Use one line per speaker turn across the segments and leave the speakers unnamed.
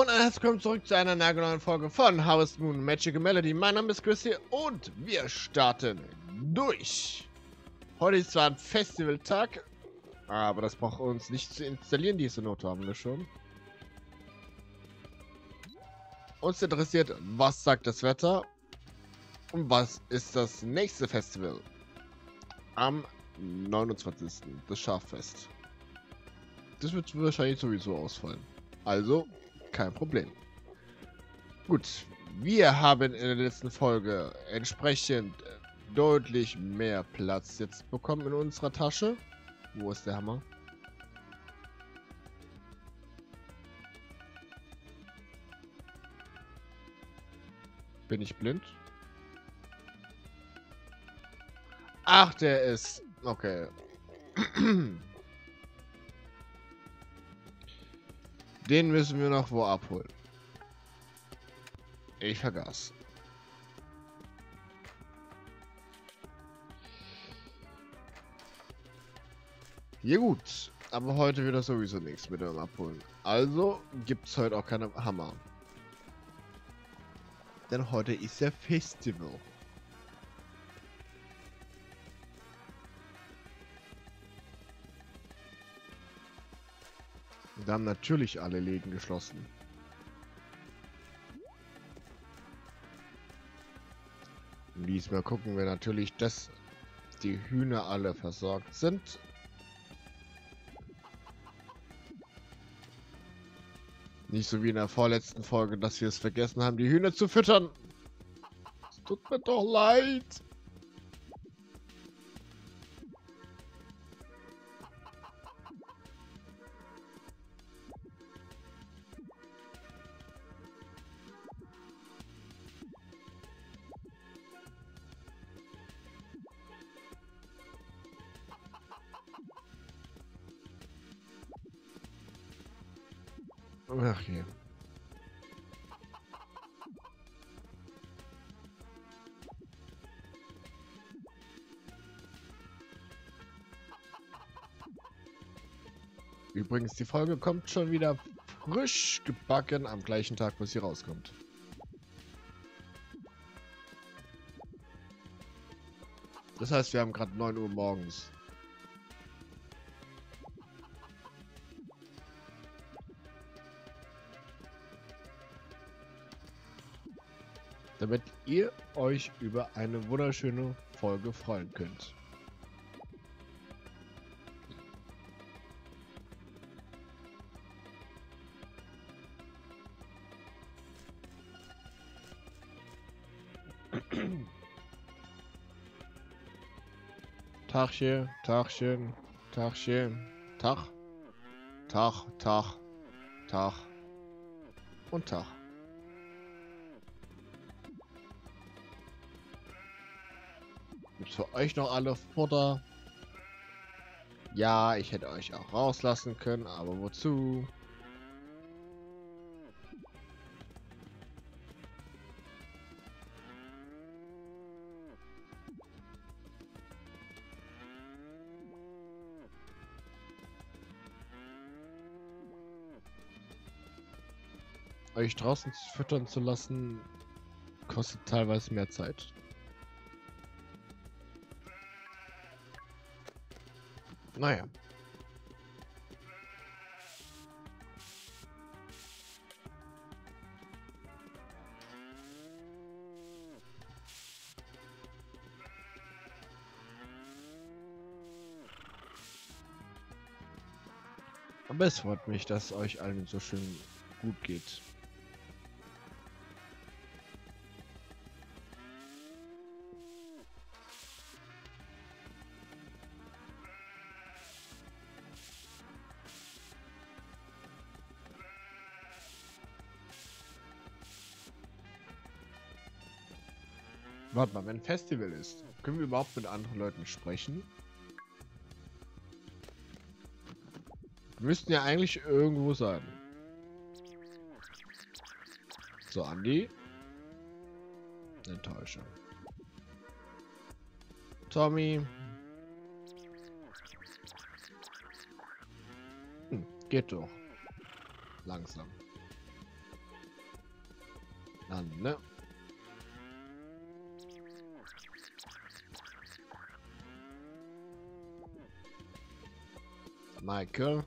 Und herzlich willkommen zurück zu einer nagelneuen Folge von Harvest Moon Magical Melody. Mein Name ist Chrissy und wir starten durch. Heute ist zwar ein Festivaltag, aber das braucht uns nicht zu installieren, diese Note haben wir schon. Uns interessiert, was sagt das Wetter und was ist das nächste Festival am 29. das Schaffest. Das wird wahrscheinlich sowieso ausfallen. Also kein Problem. Gut, wir haben in der letzten Folge entsprechend deutlich mehr Platz jetzt bekommen in unserer Tasche. Wo ist der Hammer? Bin ich blind? Ach, der ist... Okay. Den müssen wir noch wo abholen. Ich vergaß. Ja gut, aber heute wird das sowieso nichts mit dem Abholen. Also gibt es heute auch keine Hammer. Denn heute ist ja Festival. Da haben natürlich alle Läden geschlossen. Diesmal gucken wir natürlich, dass die Hühner alle versorgt sind. Nicht so wie in der vorletzten Folge, dass wir es vergessen haben, die Hühner zu füttern. Es tut mir doch leid. Ach je. Übrigens, die Folge kommt schon wieder frisch gebacken am gleichen Tag, wo sie rauskommt. Das heißt, wir haben gerade 9 Uhr morgens. Damit ihr euch über eine wunderschöne Folge freuen könnt. Tagchen, Tagchen, Tagchen, Tag, Tag, Tag, Tag und Tag. Gibt's für euch noch alle Futter? Ja, ich hätte euch auch rauslassen können, aber wozu? Euch draußen füttern zu lassen, kostet teilweise mehr Zeit. Naja. Aber es freut mich, dass euch allen so schön gut geht. Warte mal, wenn ein Festival ist, können wir überhaupt mit anderen Leuten sprechen? Wir müssten ja eigentlich irgendwo sein. So, Andi. Enttäuschung. Tommy. Geht doch. Langsam. an, ne? Michael.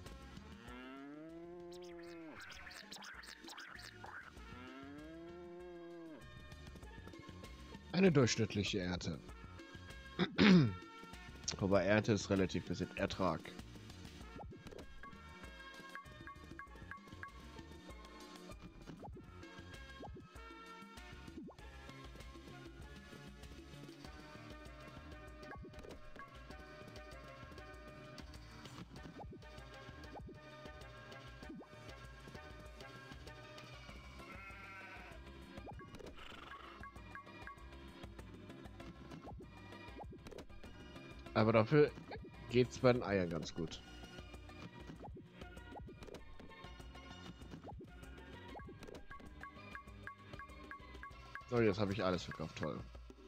Eine durchschnittliche Ernte. Aber Ernte ist relativ gesehen Ertrag. Aber dafür geht's bei den Eiern ganz gut. So, jetzt habe ich alles verkauft. Toll.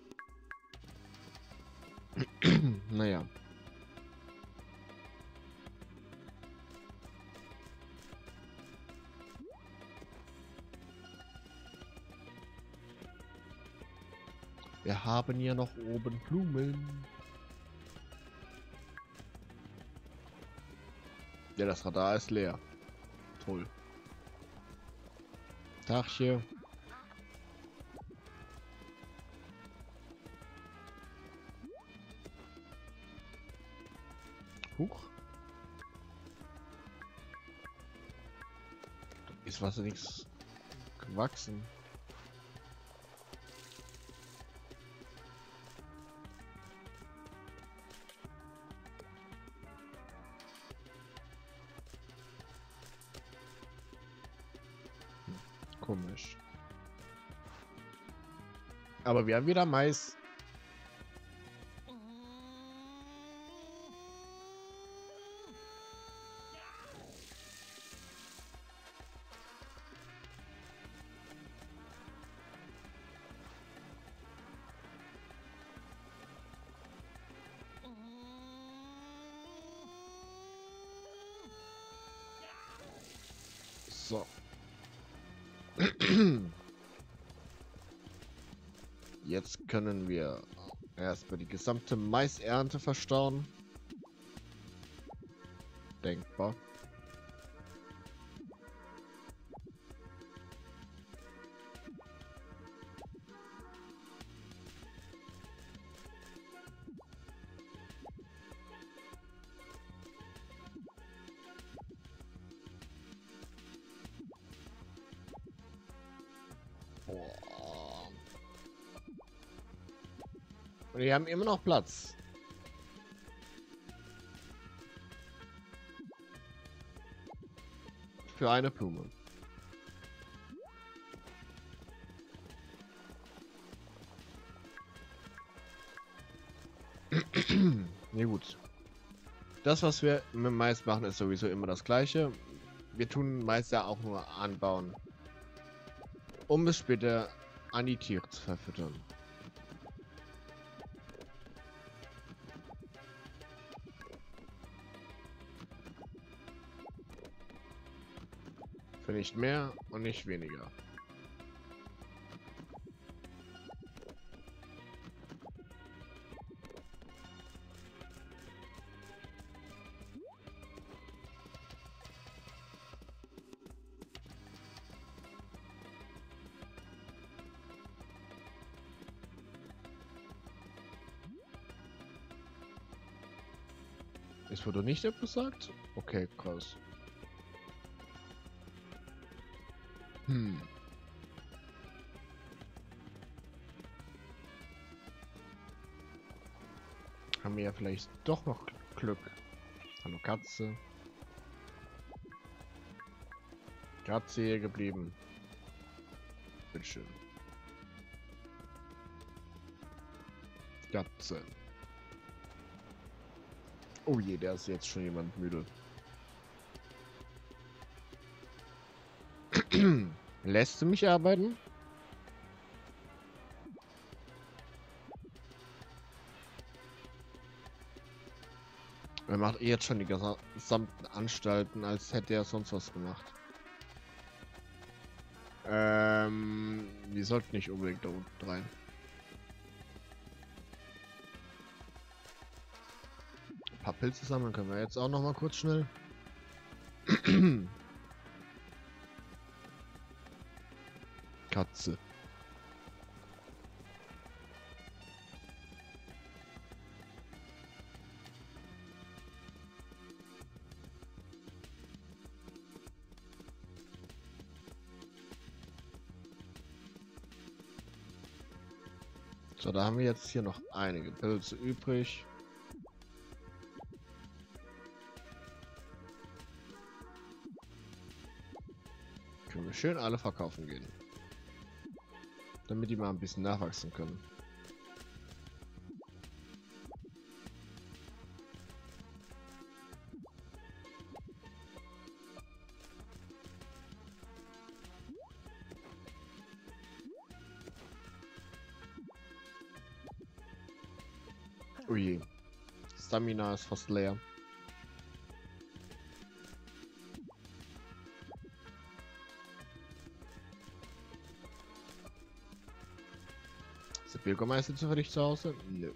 Naja. Wir haben hier noch oben Blumen. Ja, das Radar ist leer. Toll. Tagchen. Huch. Ist was nichts gewachsen. Komisch. Aber wir haben wieder Mais. So. Jetzt können wir erstmal die gesamte Maisernte verstauen. Denkbar. Und wir haben immer noch Platz. Für eine Blume. Ja gut. Das, was wir mit Mais machen, ist sowieso immer das gleiche. Wir tun Mais ja auch nur anbauen, um es später an die Tiere zu verfüttern. Für nicht mehr und nicht weniger. Es wurde nicht abgesagt? Okay, krass. Haben wir ja vielleicht doch noch Glück. Hallo Katze. Katze hier geblieben. Bitteschön. Katze. Oh je, der ist jetzt schon jemand müde. Lässt du mich arbeiten? Er macht jetzt schon die gesamten Anstalten, als hätte er sonst was gemacht. Wir sollten nicht unbedingt da unten rein. Ein paar Pilze sammeln können wir jetzt auch noch mal kurz schnell. Katze. So, da haben wir jetzt hier noch einige Pilze übrig. Können wir schön alle verkaufen gehen. Damit die mal ein bisschen nachwachsen können. Oh je. Stamina ist fast leer. Ist der Bürgermeister zufällig zu Hause? Nö.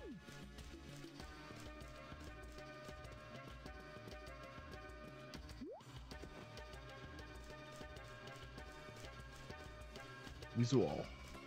Wieso auch?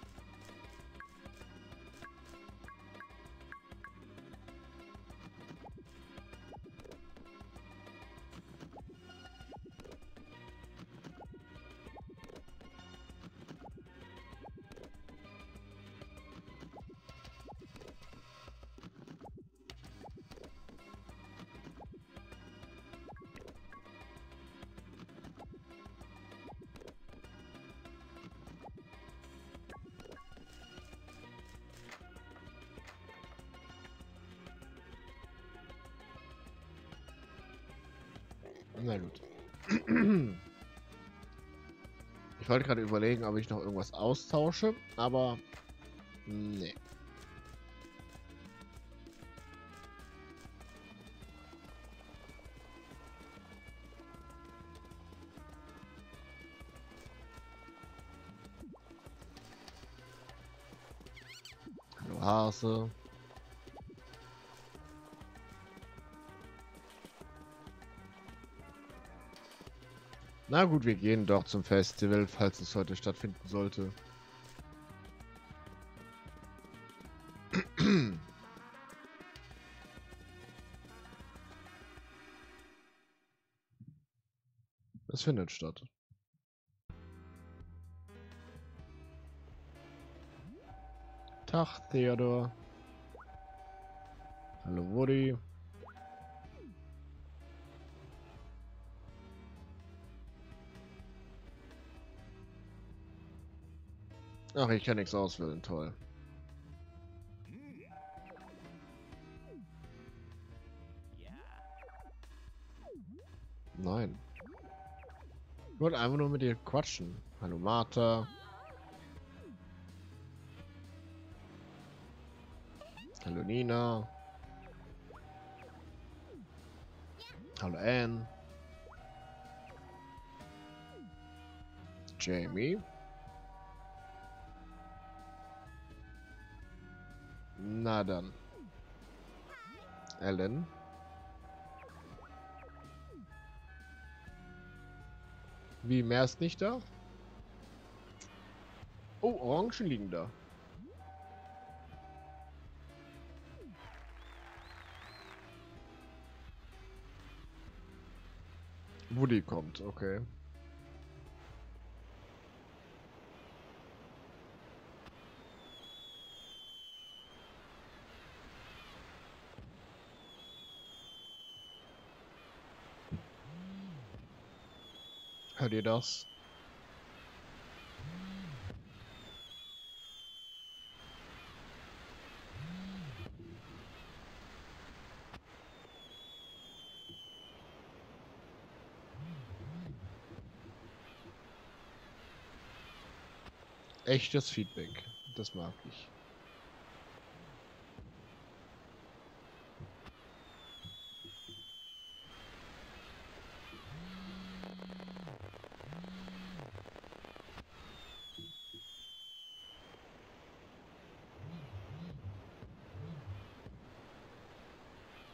Na gut. Ich wollte gerade überlegen, ob ich noch irgendwas austausche, aber nee. Hallo Hase. Na gut, wir gehen doch zum Festival, falls es heute stattfinden sollte. Es findet statt. Tag, Theodor. Hallo, Woody. Ach, ich kann nichts auswählen, toll. Nein. Ich wollte einfach nur mit dir quatschen. Hallo, Martha. Hallo, Nina. Hallo, Anne. Jamie. Na dann. Ellen. Wie, mehr ist nicht da? Oh, Orangen liegen da. Woody kommt, okay. Hört ihr das? Echtes Feedback. Das mag ich.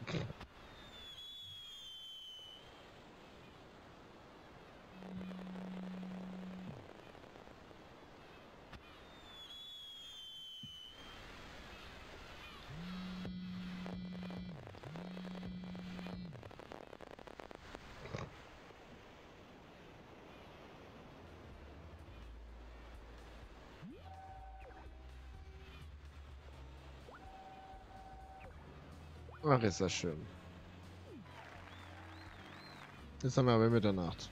Ach, ist das schön. Jetzt haben wir aber Mitternacht.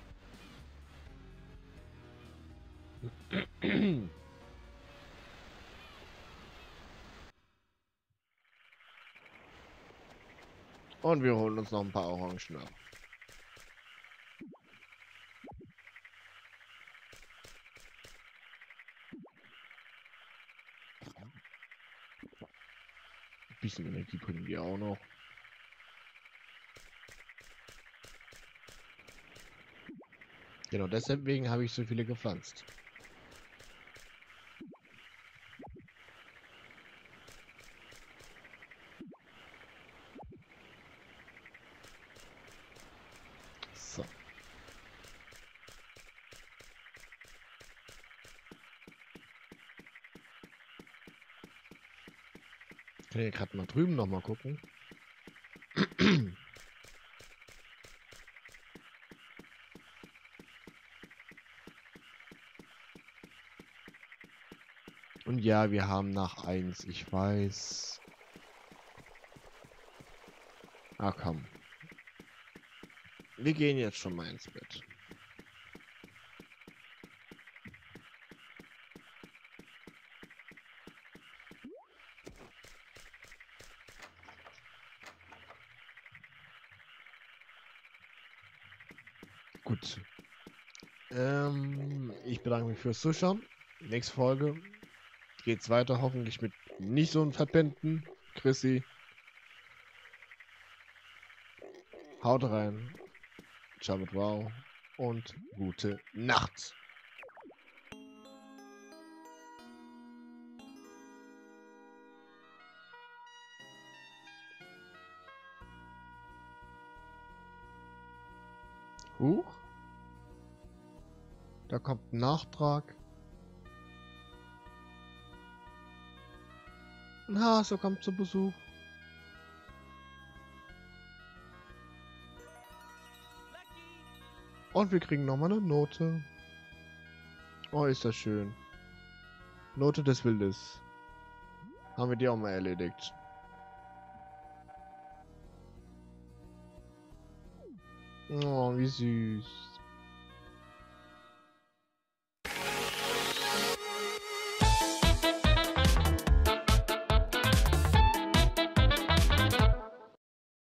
Und wir holen uns noch ein paar Orangen ab. Ein bisschen Energie bringen wir auch noch. Genau deswegen habe ich so viele gepflanzt. So. Ich kann hier gerade mal drüben noch mal gucken. Und ja, wir haben nach 1, ich weiß. Ah, komm. Wir gehen jetzt schon mal ins Bett. Gut. Ich bedanke mich fürs Zuschauen. Nächste Folge geht's weiter, hoffentlich mit nicht so einem verpennten Chrissy. Haut rein. Ciao mit Wow. Und gute Nacht. Huch. Da kommt ein Nachtrag. Ein Hase kommt zu Besuch. Und wir kriegen nochmal eine Note. Oh, ist das schön. Note des Wildes. Haben wir die auch mal erledigt. Oh, wie süß.